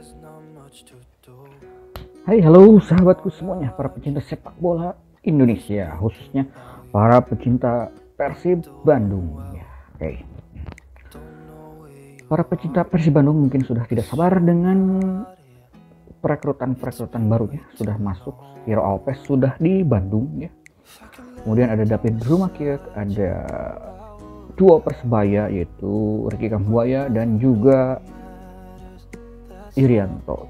Hai, halo sahabatku semuanya, para pecinta sepak bola Indonesia, khususnya para pecinta Persib Bandung. Ya, oke. Para pecinta Persib Bandung mungkin sudah tidak sabar dengan perekrutan barunya. Sudah masuk, Ciro Alves sudah di Bandung ya. Kemudian ada David Rumakiek, ada duo Persebaya yaitu Ricky Kambuaya dan juga Irianto.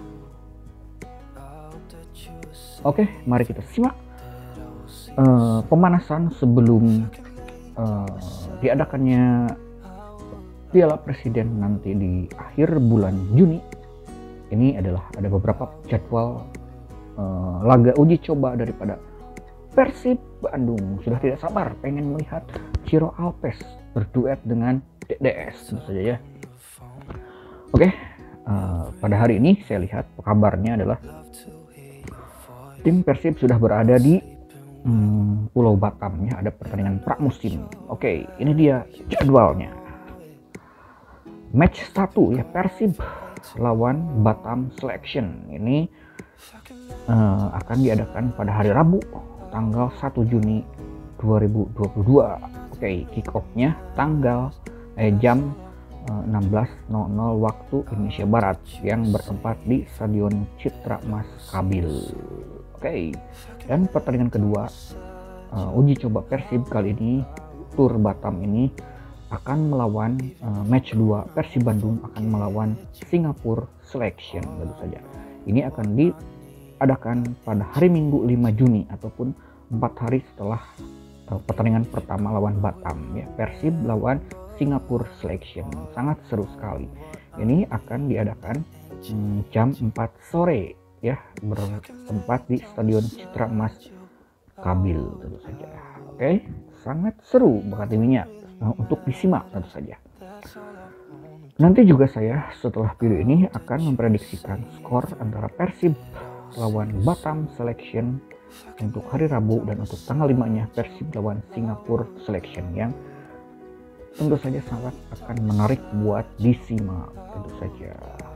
Oke, mari kita simak pemanasan sebelum diadakannya Piala Presiden nanti di akhir bulan Juni. Ini adalah ada beberapa jadwal laga uji coba daripada Persib Bandung. Sudah tidak sabar pengen melihat Ciro Alves berduet dengan DDS tentu saja ya. Oke, pada hari ini saya lihat kabarnya adalah tim Persib sudah berada di Pulau Batam ya, ada pertandingan pramusim. Oke, ini dia jadwalnya. Match 1 ya, Persib lawan Batam Selection. Ini akan diadakan pada hari Rabu tanggal 1 Juni 2022. Oke, kick off-nya tanggal jam 16.00 waktu Indonesia Barat yang bertempat di Stadion Citra Mas Kabil. Oke, dan pertandingan kedua uji coba Persib kali ini, tur Batam ini akan melawan match 2 Persib Bandung akan melawan Singapura Selection tentu saja. Ini akan diadakan pada hari Minggu 5 Juni ataupun 4 hari setelah pertandingan pertama lawan Batam ya. Persib lawan Singapura Selection, sangat seru sekali. Ini akan diadakan jam 4 sore ya, bertempat di Stadion Citra Mas Kabil tentu saja. Oke, sangat seru banget ininya untuk disimak tentu saja. Nanti juga saya setelah video ini akan memprediksikan skor antara Persib lawan Batam Selection untuk hari Rabu dan untuk tanggal 5-nya Persib lawan Singapura Selection yang tentu saja sangat akan menarik buat disimak tentu saja.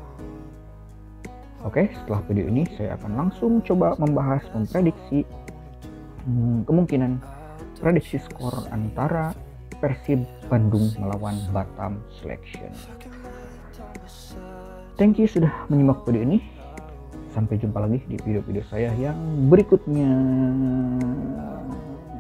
Oke, setelah video ini saya akan langsung coba memprediksi kemungkinan prediksi skor antara Persib Bandung melawan Batam Selection. Thank you sudah menyimak video ini. Sampai jumpa lagi di video-video saya yang berikutnya.